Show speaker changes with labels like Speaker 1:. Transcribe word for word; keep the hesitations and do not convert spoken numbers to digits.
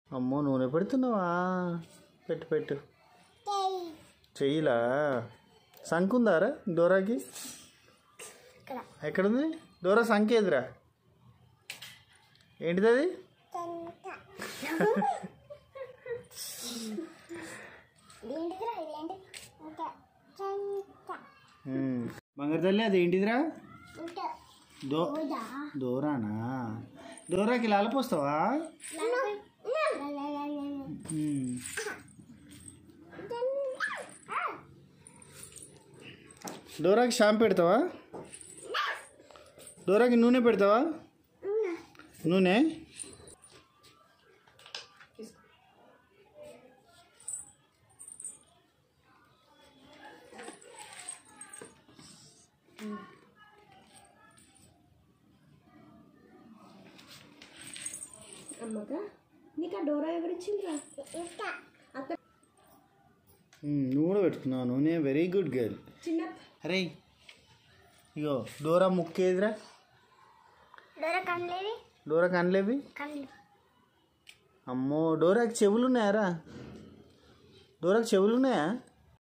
Speaker 1: అమ్మో నూనె పెడుతున్నావా? పెట్టు పెట్టు. చెయ్యిలా సంకుందారా డోరాకి? ఎక్కడుంది డోరా? సంఖ ఎదురా? ఏంటిది అది? బంగారు తల్లి అది ఏంటిదిరా? దో డోరానా? డోరాకి లాలపోస్తావా? డోరాకి షాంపూ పెడతావా? డోరాకి నూనె పెడతావా? నూనె
Speaker 2: అమ్మగా నీకు ఆ డోరా ఎవరిచ్చిండ్రా?
Speaker 1: నువ్వు కూడా పెట్టుకున్నావు నూనె. Very good girl.
Speaker 2: చిన్న
Speaker 1: అరే ఇగో డోరా ముక్కేదిరా? డోరా కనలేవి? అమ్మో డోరాకి చెవులు ఉన్నాయారా? డోరాకి చెవులు ఉన్నాయా?